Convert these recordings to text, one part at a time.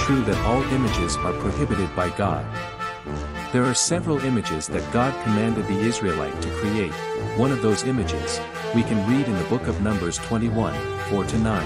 true that all images are prohibited by God. There are several images that God commanded the Israelite to create. One of those images, we can read in the book of Numbers 21, 4-9.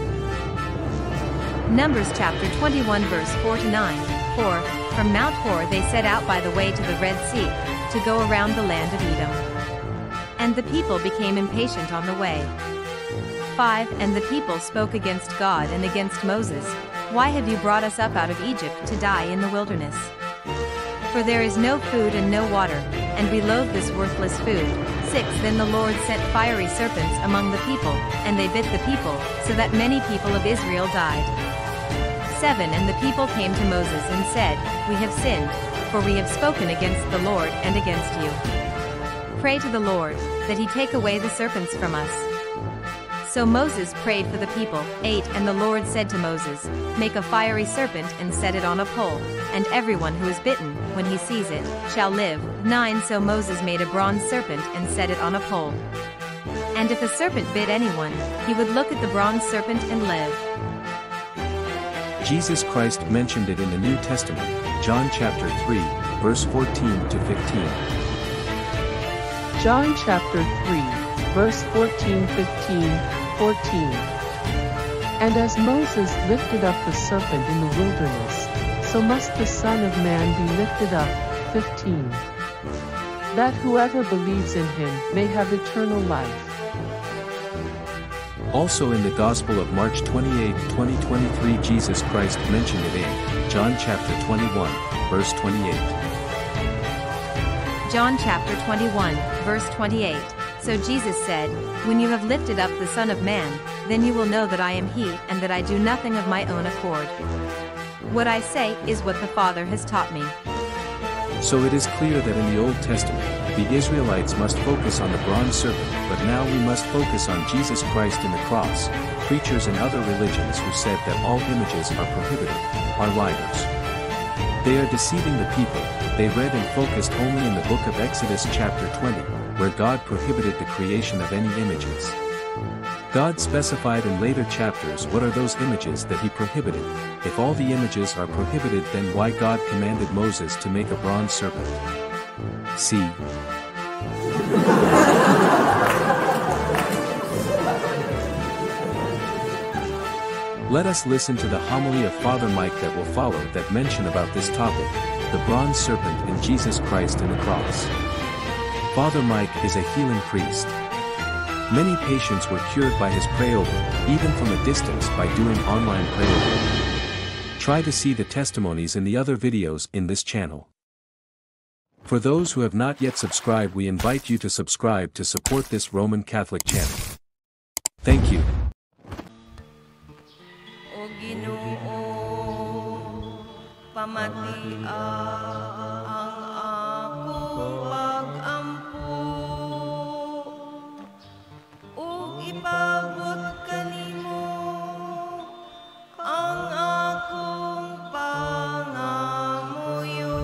Numbers chapter 21 verse 4-9. For, from Mount Hor they set out by the way to the Red Sea, to go around the land of Edom. And the people became impatient on the way. 5. And the people spoke against God and against Moses. Why have you brought us up out of Egypt to die in the wilderness? For there is no food and no water, and we loathe this worthless food. 6. Then the Lord sent fiery serpents among the people, and they bit the people, so that many people of Israel died. 7. And the people came to Moses and said, We have sinned, for we have spoken against the Lord and against you. Pray to the Lord, that he take away the serpents from us. So Moses prayed for the people. 8. And the Lord said to Moses, Make a fiery serpent and set it on a pole, and everyone who is bitten, when he sees it, shall live. 9. So Moses made a bronze serpent and set it on a pole. And if a serpent bit anyone, he would look at the bronze serpent and live. Jesus Christ mentioned it in the New Testament, John chapter 3, verse 14-15. John chapter 3, verse 14, 15, 14. And as Moses lifted up the serpent in the wilderness, so must the Son of Man be lifted up. 15. That whoever believes in him may have eternal life. Also in the Gospel of March 28, 2023, Jesus Christ mentioned it in John chapter 21, verse 28. John chapter 21, verse 28. So Jesus said, When you have lifted up the Son of Man, then you will know that I am he, and that I do nothing of my own accord. What I say is what the Father has taught me. So it is clear that in the Old Testament, the Israelites must focus on the bronze serpent, but now we must focus on Jesus Christ in the cross. Preachers in other religions who said that all images are prohibited, are liars. They are deceiving the people. They read and focused only in the book of Exodus chapter 20, where God prohibited the creation of any images. God specified in later chapters what are those images that he prohibited. If all the images are prohibited, then why God commanded Moses to make a bronze serpent? See. Let us listen to the homily of Father Mike that will follow that mention about this topic, the bronze serpent and Jesus Christ in the cross. Father Mike is a healing priest. Many patients were cured by his prayer-over, even from a distance by doing online prayer-over. Try to see the testimonies in the other videos in this channel. For those who have not yet subscribed, we invite you to subscribe to support this Roman Catholic channel. Thank you. O Ginoo, pamati ang akong pag-ampo, ug ipabot kanimo ang akong pangamuyo.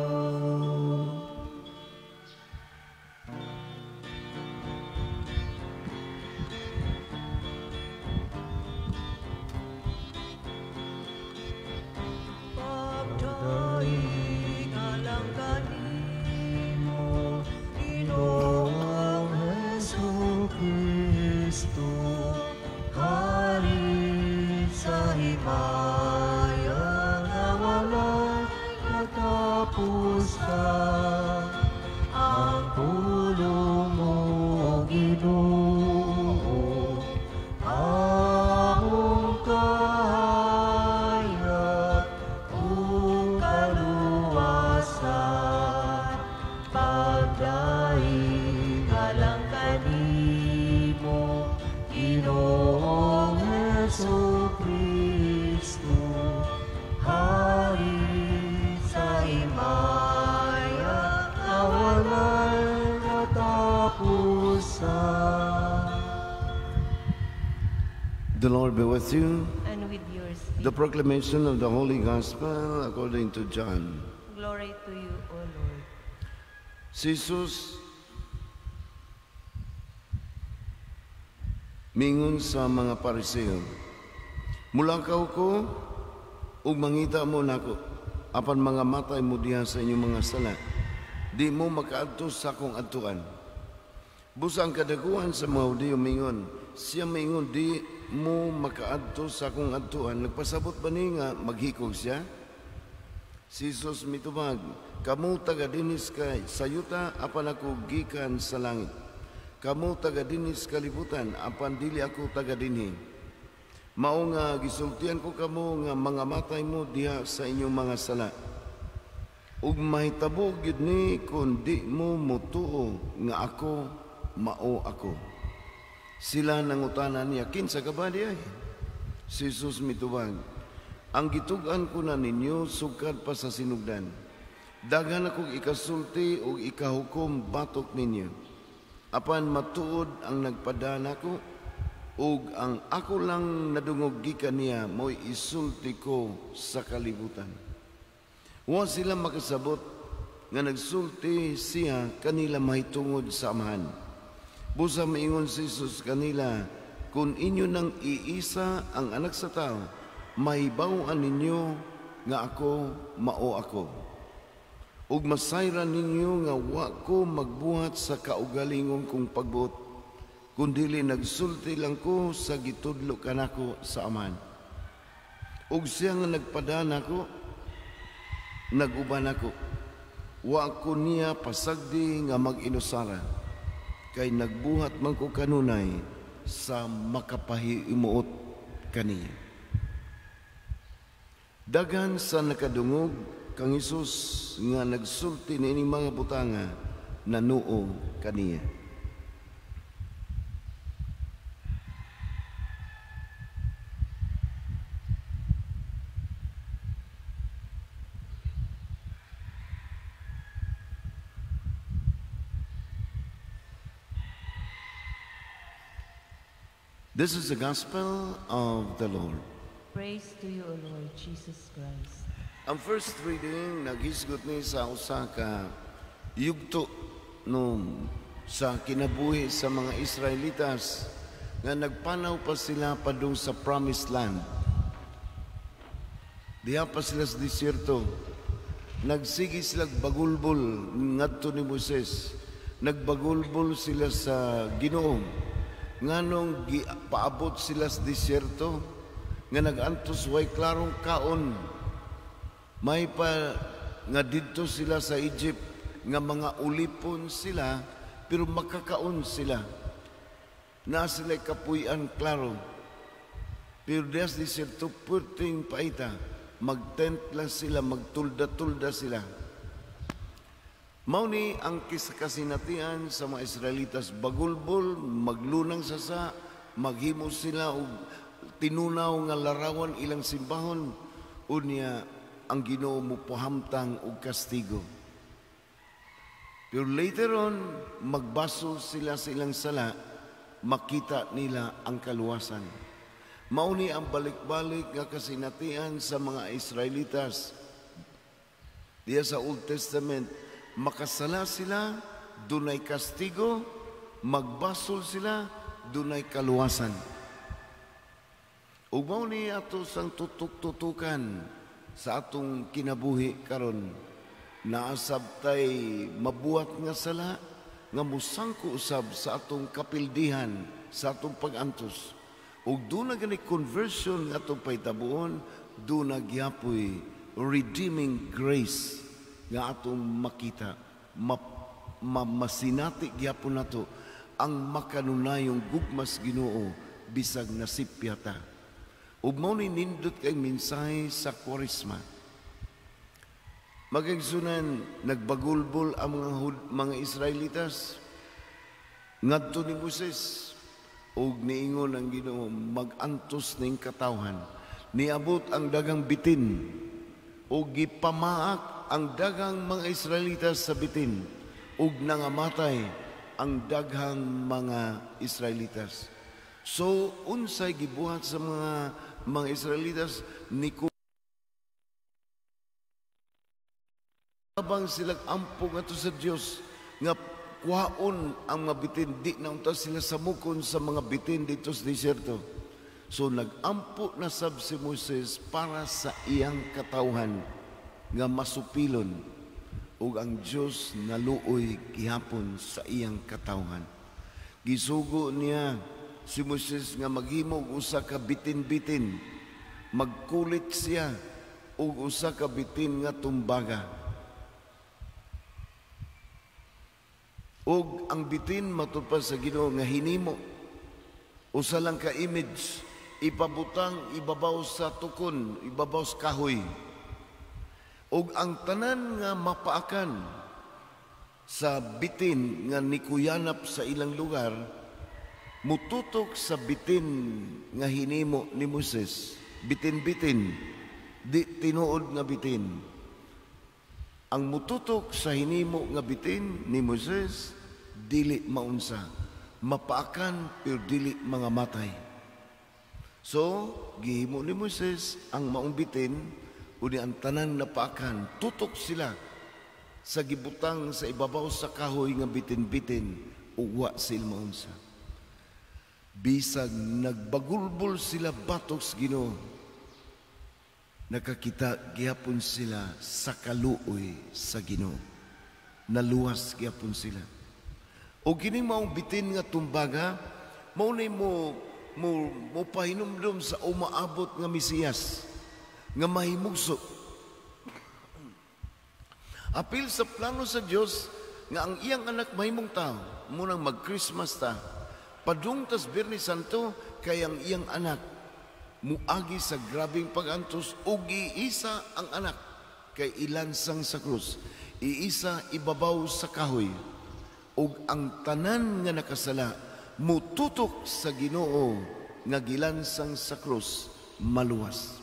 The Lord be with you. And with your spirit. The proclamation of the Holy Gospel according to John. Glory to you, O Lord. Si Jesus mingon sa mga Pariseo, mulakaw ko ug mangita mo nako apan mga matay mo diha sa inyong mga sala, di mo makaadto sa akong adtuan. Busang kadaguhan sa mga Hudiyo mingon, siya mingon di mo makaadto sa akong adtuan. Nagpasabot ba ni nga maghikog siya? Si Jesus mitubag, kamu taga dinis kay sayuta apan ako gikan sa langit. Kamu taga dinis kalibutan apan dili ako taga dinhi. Mao nga gisultian ko kamo nga mga matay mo diha sa inyong mga sala. Ug mahitabo gyud ni kun di mo mutuo nga ako mao ako. Sila nangutanan niya, kinsa ka ba diay? Si Jesus mitubag, ang gitugan ko na ninyo sugad pa sa sinugdan. Daghan akong ikasulti ug ikahukom batok ninyo. Apan matuod ang nagpadana ko, ug ang ako lang nadungog gikan niya mo'y isulti ko sa kalibutan. Wa sila makasabot nga nagsulti siya kanila mahitungod sa amahan. Busa maingon si Jesus kanila, kung inyo nang iisa ang anak sa tao, mahibaw-an ninyo nga ako mao ako. Ug masayran ninyo nga wa ko magbuhat sa kaugalingon kong pagbuot, kundili nagsulti lang ko sa gitudlo kanako sa aman. Ug siya nga nagpadana ko, naguban ako. Wa ko niya pasagdi nga mag-inusara, kay nagbuhat man ko kanunay sa makapahimuot kaniya. Daghan sa nakadungog kang Hesus nga nagsulti ni mga butanga nanuo kaniya. This is the gospel of the Lord. Praise to you, O Lord Jesus Christ. Ang first reading naghisgot ni sa usa ka yugto no sa kinabuhi sa mga Israelitas nga nagpanaw pa sila padung sa promised land. Diha pa sila sa disyerto. Nagsigi sila bagulbol ngadto ni Moses. Nagbagulbol sila sa Ginoo. Nganong paabot sila sa disyerto nga nagantos way klarong kaon. May pa nga didto sila sa Egypt nga mga ulipon sila pero makakaon sila. Na sila kapuy-an klaro. Pero des disyerto puting paita. Magtent lang sila, magtulda-tulda sila. Mao ni ang kasinatian sa mga Israelitas, bagulbol, maglunang sasa, maghimo sila og tinunaw nga larawan ilang simbahon, unya ang Ginoo mo pahamtang og kastigo. Pero later on, magbaso sila sa ilang sala, makita nila ang kaluwasan. Mao ni ang balik-balik nga kasinatian sa mga Israelitas. Diya sa Old Testament, makasala sila, dunay kastigo, magbasol sila, dunay kaluwasan. Ug mao ni ato sang tutuk-tutukan sa atong kinabuhi karon. Naasab tay mabuhat nga sala nga musangko usab sa atong kapildihan, sa atong pag-antos. Ug doon na gani conversion nga atong pahitabuon, doon na gyapoy redeeming grace nga atong makita, masinati gyapon nato ang makanunayong gugmas Ginoo bisag nasipya ta. Ug mao ni nindot kay mensahe sa Kwaresma. Magigsunan nagbagulbol ang mga Israelitas ngadto ni Moses ug niingon ang Ginoo magantos ning katawhan. Niabot ang dagang bitin ug gipamaak ang daghang mga Israelitas sa bitin ug nangamatay ang daghang mga Israelitas. So unsay gibuhat sa mga Israelitas ni abang sila ampong ato sa Dios nga kuhaon ang mga bitin, di na unta sila samukon sa mga bitin dito sa disyerto. So nagampo na sab si Moises para sa iyang katawhan nga masupilon, ug ang Dios naluoy gihapon sa iyang katawhan. Gisugo niya si Moises nga maghimo og usa ka bitin-bitin, magkulit siya og usa ka bitin nga tumbaga. Og ang bitin matupad sa Ginoo nga hinimo usa lang ka image, ipabutang ibabaw sa tukon, ibabaw sa kahoy. Og ang tanan nga mapaakan sa bitin nga nikuyanap sa ilang lugar, mututok sa bitin nga hinimo ni Moses. Bitin-bitin, di tinuod nga bitin. Ang mututok sa hinimo nga bitin ni Moses, dili maunsa. Mapaakan pero dili mga matay. So, gihimo ni Moses ang maong bitin, uni ang tanan napaakan, tutok sila sa gibutang sa ibabaw sa kahoy nga bitin-bitin, uwa sila maunsa. Bisag nagbagulbol sila batok sa Ginoo, nakakita gihapon sila sa kaluoy sa Ginoo. Naluwas gihapon sila. O kining maong bitin nga tumbaga, maunay mo pahinumdum sa umaabot nga Mesiyas, nga mahimugso. Apil sa plano sa Dios nga ang iyang anak mahimong tao, munang mag-Christmas ta, padungtas Biyernes Santo, kay ang iyang anak muagi sa grabing pag-antos, ug iisa ang anak kay ilansang sa krus, iisa ibabaw sa kahoy, ug ang tanan nga nakasala mututok sa Ginoo nga gilansang sa krus, maluwas.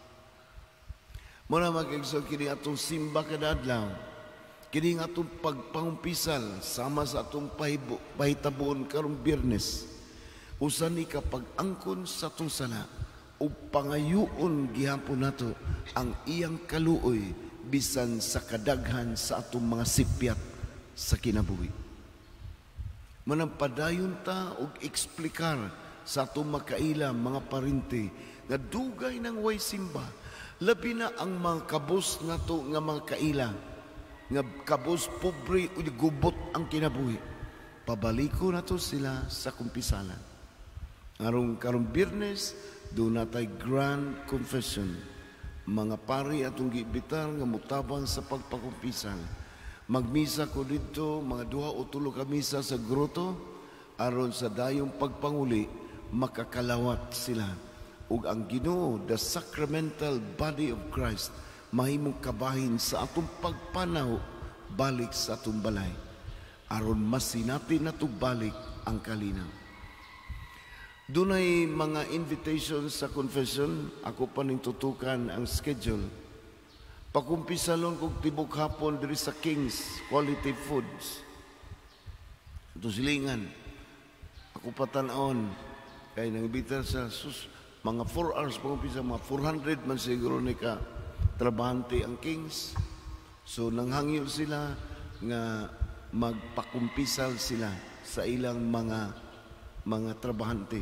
Muna mag-exalt kini atong simba kada adlaw, kini atong pagpangumpisal sama sa atong pahitabuon karong Biyernes, usan ni kapag angkon sa atong sala o pangayuon gihapon nato ang iyang kaluoy bisan sa kadaghan sa atong mga sipyat sa kinabuhi. Manampadayon ta og eksplikar sa atong makaila mga parinti nga dugay ng way simba, labi na ang mga kabos nato nga mga kaila nga kabos pobre ug gubot ang kinabuhi. Pabaliko nato sila sa kumpisalan. Karong Biyernes, doon natay grand confession. Mga pari atong giibitar nga mutabang sa pagpakumpisal. Magmisa ko dito, mga 2 o 3 ka misa sa groto, aron sa dayong pagpanguli, makakalawat sila. Ug ang Ginoo, the sacramental body of Christ, mahimong kabahin sa atong pagpanaw balik sa atong balay. Aron masinati nato balik ang kalinaw. Dunay mga invitations sa confession, ako pa ning tutukan ang schedule. Pakumpisalon kog tibok hapon diri sa King's Quality Foods. Ito silingan. Ako patan-on kay nangibitar sa mga 4 hours pakumpisa, mga 400 man siguro ni ka trabahante ang King's. So nanghangyo sila nga magpakumpisal sila sa ilang mga trabahante.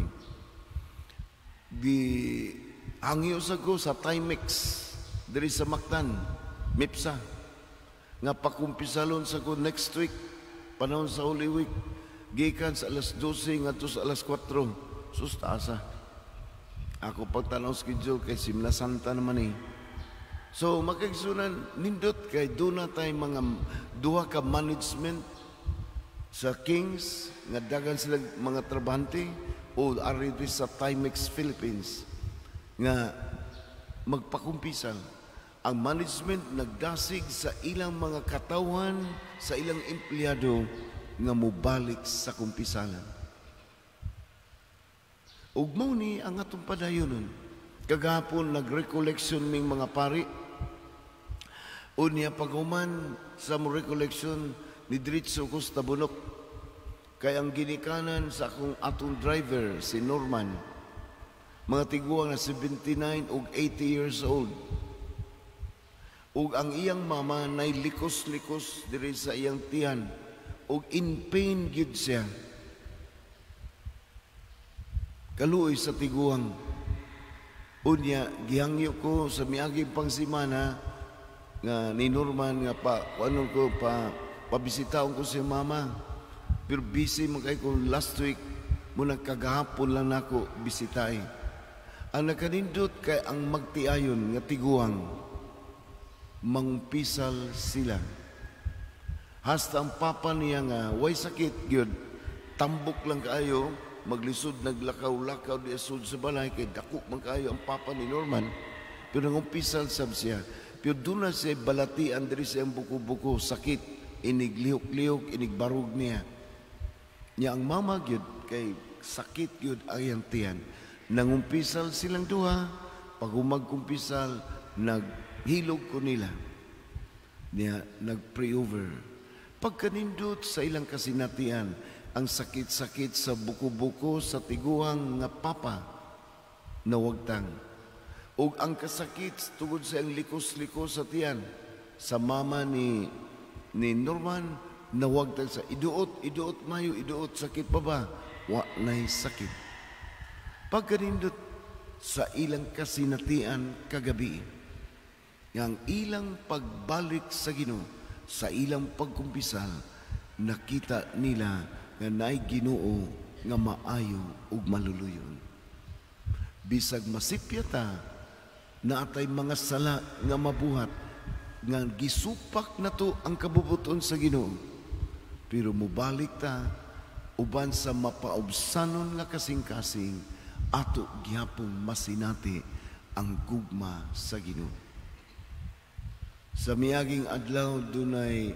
Di hangyo sa ko sa Timex diri sa Mactan, MIPSA, nga pakumpisalon sa ko next week, panahon sa Holy Week, gikan sa alas 12 ngadto sa alas 4. Sus taasa. Ako pagtanaw schedule kay Simla Santa naman eh. So makigsunan nindot kay doon na tayo mga 2 ka management sa Kings nga dagan sila mga trabahante o ari sa Timex Philippines nga magpakumpisal. Ang management nagdasig sa ilang mga katawan, sa ilang empleyado nga mubalik sa kumpisalan. Ug mao ni ang atong padayonon. Kagahapon nag-recollection ming mga pari. Unya paghuman sa mo recollection ni diretso ko sa Tabunok. Kay ang ginikanan sa atong driver si Norman, mga tiguang na 79 ug 80 years old. Ug ang iyang mama nay likos-likos diri sa iyang tiyan ug in pain gyud siya. Kaluoy sa tiguang Unya, gihangyo ko sa miaging pangsimana nga ni Norman nga kuanon ko pabisitaon ko si mama. Pero busy man kay ko last week muna kagahapon lang nako bisitay. Ang nakanindot kay ang magtiayon nga tiguang mangpisal sila. Hasta ang papa niya nga way sakit gyud, tambok lang kaayo, maglisod naglakaw-lakaw di asud sa balay kay dako man kaayo ang papa ni Norman. Pero nangumpisal sab siya. Pero doon na siya balatian diri sa buko-buko, sakit, iniglihok-lihok, inigbarog niya. Niya ang mama gyud kay sakit gyud ayang tiyan. Nangumpisal silang duha, pag umagkumpisal, naghilog ko nila. Niya nag-pray-over. Pagkanindot sa ilang kasinatian, ang sakit-sakit sa buko-buko sa tiguang nga papa nawagtang. O ang kasakit tungod sa ang likos-likos sa tiyan sa mama ni Norman, nawagtang sa iduot mayo, iduot, sakit pa ba? Wa na'y sakit. Pagkanindot sa ilang kasinatian kagabi, ang ilang pagbalik sa Ginoo, sa ilang pagkumpisal, nakita nila nga naay Ginoo nga maayo ug maluluyon. Bisag masipya ta, naatay mga sala nga mabuhat, nga gisupak na to ang kabubuton sa Ginoo. Pero mubalik ta, uban sa mapaubsanon nga kasing-kasing, ato gihapong masinati ang gugma sa Ginoo. Sa miaging adlaw dunay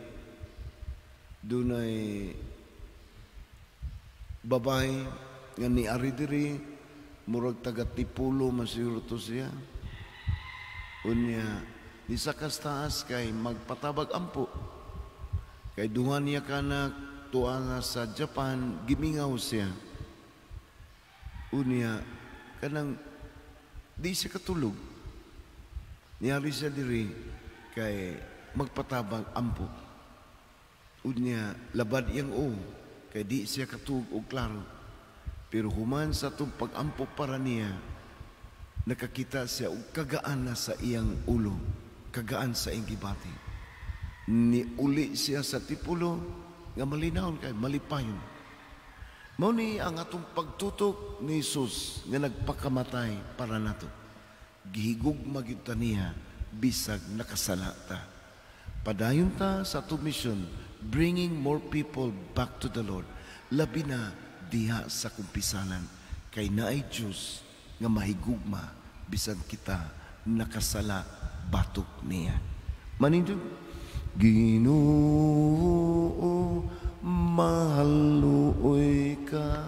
babae nga niari diri, murag taga Tipulo masiguro to siya. Unya di sa kastaas kay magpatabag ampo. Kay duha niya kanak tuwa nga sa Japan, gimingaw siya. Unya kanang di siya katulog. Niyari siya diri kay magpatabag ampo. Unya labad iyang kay di siya katulog og klaro. Pero human sa itong pag-ampo para niya, nakakita siya og kagaan na sa iyang ulo, kagaan sa iyang gibati. Niuli siya sa Tipulo nga malinawon kay malipayon. Mao ni ang atong pagtutok ni Jesus nga nagpakamatay para nato. Gihigugma gyud ta niya bisag nakasala ta. Padayon ta sa atong mission, bringing more people back to the Lord. Labi na diha sa kumpisalan kay naay Dios nga mahigugma bisan kita nakasala batok niya. Manindog Ginoo, mahaluoy ka